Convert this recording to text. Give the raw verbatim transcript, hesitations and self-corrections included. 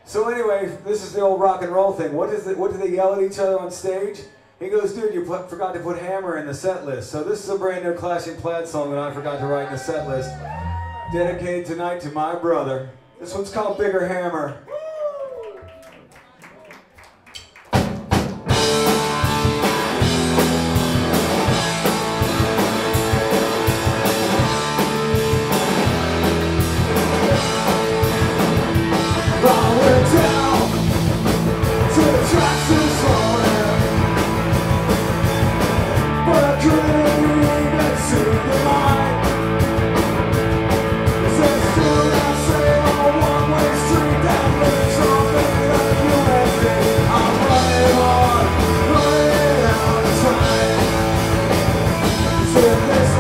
So anyway, this is the old rock and roll thing. What is it? What do they yell at each other on stage? He goes, dude, you put, forgot to put Hammer in the set list. So this is a brand new Clashing Plaid song that I forgot to write in the set list. Dedicated tonight to my brother. This one's called Bigger Hammer. This